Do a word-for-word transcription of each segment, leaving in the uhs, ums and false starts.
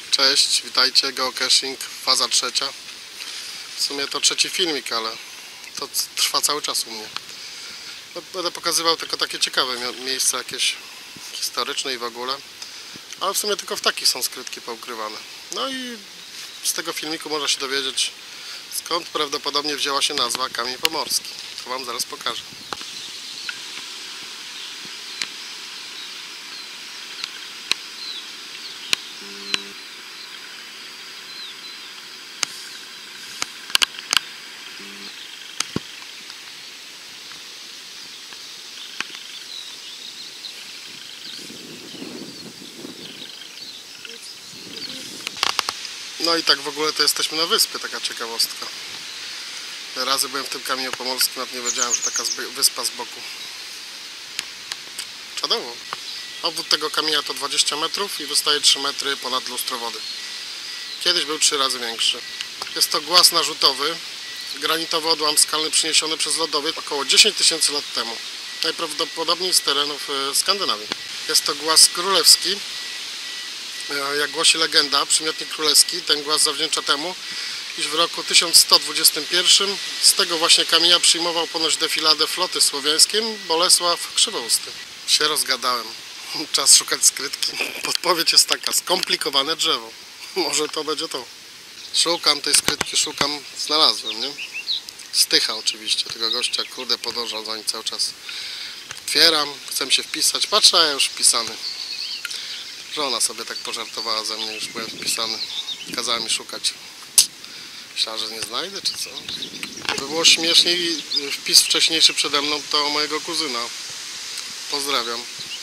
Cześć, witajcie, geocaching, faza trzecia. W sumie to trzeci filmik, ale to trwa cały czas u mnie. Będę pokazywał tylko takie ciekawe miejsca, jakieś historyczne i w ogóle. Ale w sumie tylko w takich są skrytki poukrywane. No i z tego filmiku można się dowiedzieć, skąd prawdopodobnie wzięła się nazwa Kamień Pomorski. To wam zaraz pokażę. No i tak w ogóle to jesteśmy na wyspie, taka ciekawostka. Razy byłem w tym Kamieniu Pomorskim, nawet nie wiedziałem, że taka wyspa z boku. Czadowo. Obwód tego kamienia to dwadzieścia metrów i wystaje trzy metry ponad lustro wody. Kiedyś był trzy razy większy. Jest to głaz narzutowy, granitowy odłam skalny przyniesiony przez lodowiec około dziesięć tysięcy lat temu. Najprawdopodobniej z terenów Skandynawii. Jest to głaz królewski. Jak głosi legenda, przymiotnik królewski ten głaz zawdzięcza temu, iż w roku tysiąc sto dwudziestym pierwszym z tego właśnie kamienia przyjmował ponoć defiladę floty słowiańskiej Bolesław Krzywousty. Się rozgadałem. Czas szukać skrytki. Podpowiedź jest taka: skomplikowane drzewo. Może to będzie to. Szukam tej skrytki, szukam, znalazłem, nie? Stycha oczywiście, tego gościa, kurde, podążam za nim cały czas. Otwieram, chcę się wpisać, patrzę, a ja już wpisany. Żona sobie tak pożartowała ze mnie, już byłem wpisany. Kazała mi szukać. Myślała, że nie znajdę, czy co? By było śmieszniej, wpis wcześniejszy przede mną to mojego kuzyna. Pozdrawiam.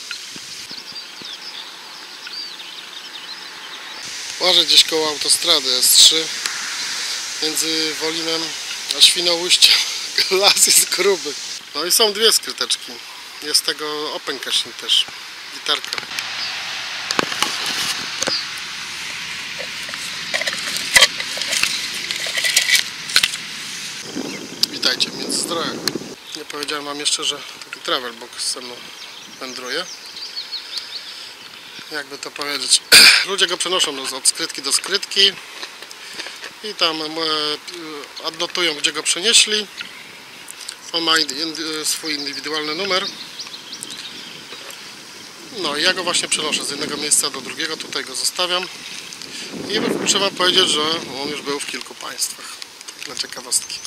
Łażę gdzieś koło autostrady S trzy. Między Wolinem a Świnoujściem. Las jest gruby. No i są dwie skryteczki. Jest tego open caching też. Gitarka. Witajcie w Międzyzdrojach. Nie powiedziałem wam jeszcze, że taki travel box ze mną wędruje. Jakby to powiedzieć, ludzie go przenoszą od skrytki do skrytki i tam adnotują, gdzie go przenieśli. On ma swój indywidualny numer. No i ja go właśnie przenoszę z jednego miejsca do drugiego, tutaj go zostawiam i trzeba powiedzieć, że on już był w kilku państwach. Tak dla ciekawostki.